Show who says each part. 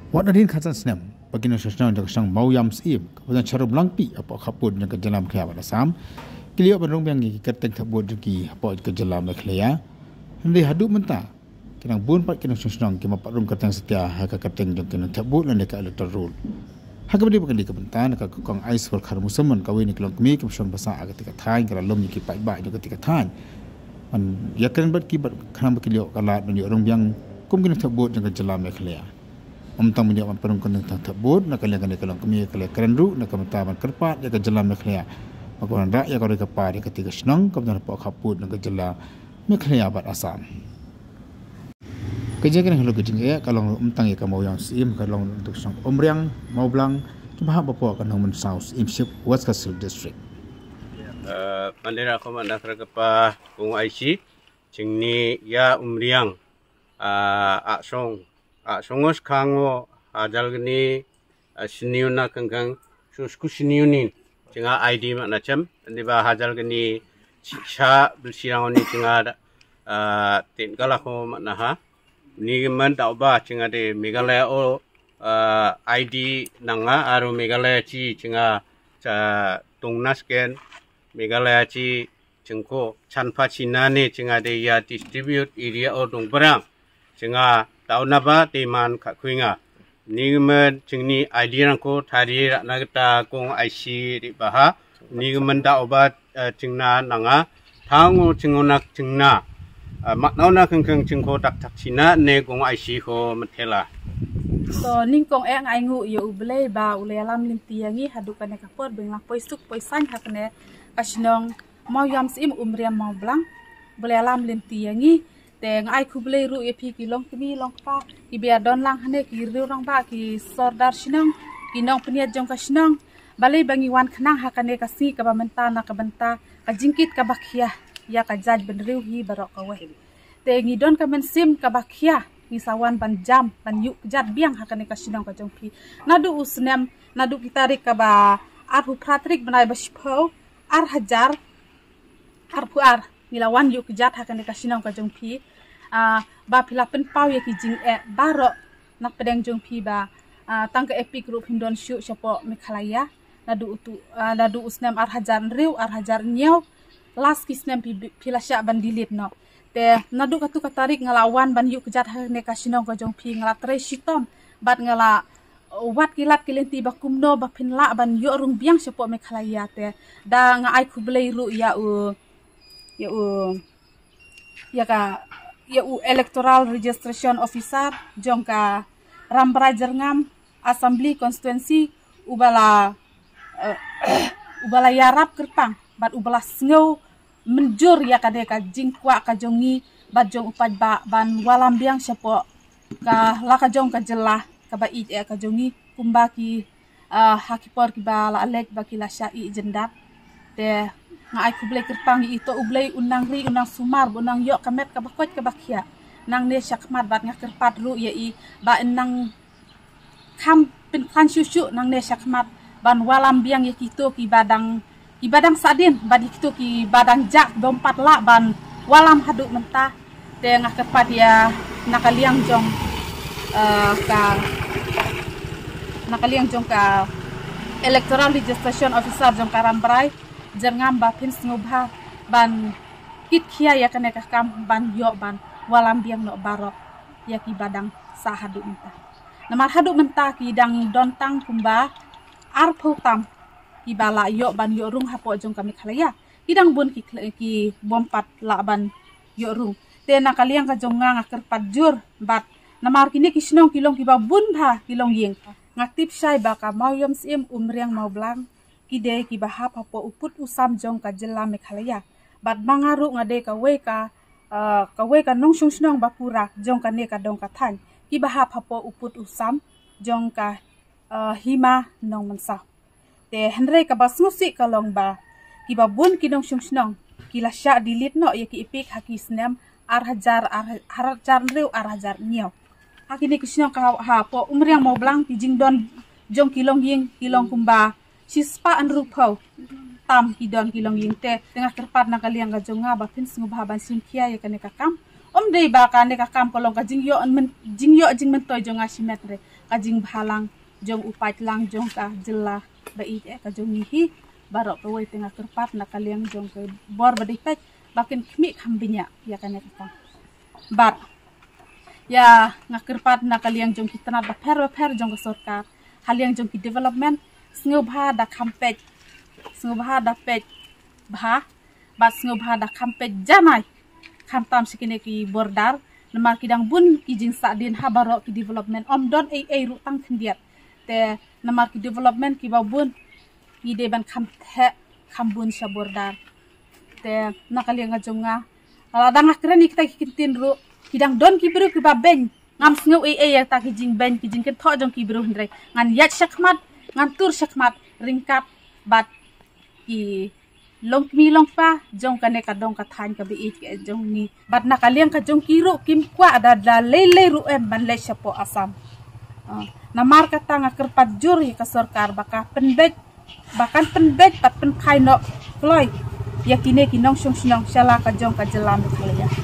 Speaker 1: Wat nadin khasan snem bagi nasional jak sang mauyam sim kepada charum langpi apa khapun yang kejelam khaya pada sam kilio barung yang keteng thabut ki apa kejelam khaya hendak hadu menta kinang bun pat kinang nasional ki maparung keteng setia ha keteng jong kinang thabut lan ka electoral hak badi bakali kebentan ka kong ais wal khar musaman kawin kilong kemi ke son basa ketika thain kala lom ki pai bai ketika thain man yakan bat ki bat khanam kilio kala ni orang yang kum kinang thabut jong kejelam khaya Tang menjawab perung kena tersebut nak kalian kalau kami kalian kerendu nak kami taman kerpat ya kejelam mekhlia makuan rak ya kalau kepar ya ketika senang kemudian pak kaput nak kejelam mekhlia bat asam kerja kena kalau kecing ya kalau tang ya kamu yang sim kalau untuk sang omriang mau belang cuma bapa kan Human South Imship West Castle District
Speaker 2: Mandera komanda kerapa kung IC cingni ya umriang aksong songos kango ajal gini siniuna kengkang susku siniunin cenga ID makna cem di ba hajal gini sha bersirang ni cenga tin kala ko makna ha ni man tau ba cenga de Meghalaya o ID nanga aru Meghalaya ci cenga tungnas ken Meghalaya ci cengko chanpa cina ni cenga de ya distribute area o dongbarang cenga tau napa teman kak kuinga ni men cengni idea ko thari rakna kita kong IC di baha ni men da obat cengna nanga thango cengonak cengna maknauna kengkeng cengko tak tak cina ne kong IC ko metela
Speaker 3: so ning kong eng aingu yo ublei ba ule alam lintiangi hadukane kapor benglang poisuk poisan hakne kasnong mau yam sim umriam mau blang bele alam lintiangi teng ai kublei ru epi ki long kemi long pa ki bia don lang hane ki ru rong ba ki sordar shinong ki nong pniat jong ka shinong balai bangi wan khnang hakane ka si ka bamenta na ka benta ka jingkit ka bakhia ya ka jaj benriu hi barok ka we te ngi don ka men sim ka bakhia ni sawan ban jam ban yuk jat biang hakane ka shinong ka jong pi nadu usnem nadu kitarik ka ba arhu pratrik banai bashpo ar hajar arpu ar nilawan yuk jat hakane ka shinong ka jong pi ba pilapen pau ya ki jing baro nak pedang jong pi ba tang ka epic group hindon shu shapo Meghalaya nadu usnem ar hajar riu ar hajar nyau las kisnem pilasya ban dilit no te nadu katu katarik ngalawan ban yuk jat hakane ka shinong ka jong pi ngala tre shitom bat ngala wat kilat kilenti ba kumno ba pinla ban yo rung biang shapo Meghalaya te da nga ai kublei ru ya electoral registration officer jongka Rambrai Jerngam assembly constituency ubala yarap kerpang bat ubala sngau menjur ya kade ka jingkwa ka jongi bat jong upaj ba ban walam biang syapo ka laka jong ka jelah ka ba i ka jongi kumba ki hakipor ki ba la alek ba ki la syai jendat te nga ai kublei kerpang ito ublei unang ri unang sumar unang yok kamet ka bakot ka bakhia nang ne syakmat bat nga kerpat ru ye i ba nang kam pin khan syusyu nang ne syakmat ban walam biang ye kito ki badang sadin badi kito ki badang jak dompat la ban walam haduk mentah te nga kerpat ya nakaliang jong ka electoral registration officer jong Rambrai Jerngam bapin snubha ban kit khia ya kane ka kam ban yo ban walam biang no barok ya ki badang sa hadu mentah namar hadu mentah ki dang dontang kumba ar photam ki bala yo ban yo rung hapo jong kami Meghalaya kidang bun ki bompat la ban yo rung te nakaliang ka jonga ngakar padjur bat namar kini kisnong kilong ki ba bun bha kilong yeng ngaktip sai ba ka mau yam sim umriang mau blang kide ki bahap hapo uput usam jong ka jela Meghalaya bat mangaru ngade ka we ka nong sungsnong bapura jong ka ne ka dong ka than ki bahap hapo uput usam jong ka hima nong mansa te henre ka basngusi ka long ba ki babun ki nong sungsnong ki la sya dilit no ye ki ipik haki snem ar hajar riu ar hajar niaw hakini kisnong ka hapo umriang mau blang ti jing don jong kilong ying kilong kumba sispa anrupau tam hidon kilong yingte tengah terpat na kaliang ka jonga bapin sngubhaban simkia ya kane kakam dei ba kane kakam kolong ka jingyo jing mentoy jonga simetre kajing balang jong upat lang jong ka jela bai ka jong nihi barok pewai tengah kerpat nak kaliang jong ke bor badipet bakin kmi kambinya ya kan ya kata bar ya ngakerpat nak kaliang jong kita nak per jong ke sorkar haliang jong ki development sngobha da kampet sngobha da pet bha bas sngobha da kampet jamai kamtam sikine ki bordar namar kidang bun ki jing sadin habarok ki development don ai rutang kendiat te namar ki development ki babun ki deban kambun sabordar te nakaliang ajonga ladang akrani kita kitin ru kidang don ki biru ki babeng ngam sngo ya ta ki jing ben ki jing ke tho jong ki biru hindrai ngan yat shakmat ngan tur shakmat ringkap bat ki long pa jong kane ka dong ka than ka bi ke jong ni bat nakaliang ka jong kiru kim kwa ada lele ru ban le shapo asam namar kata ngakerpat jur ka sorkar baka penbet bahkan penbet pat pen kai no floy yakine kinong song shala ka jong ka jelam kale ya